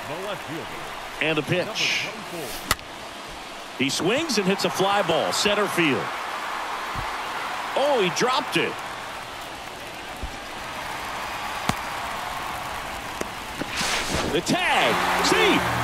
And a pitch. He swings and hits a fly ball center field. Oh, he dropped it. The tag. See,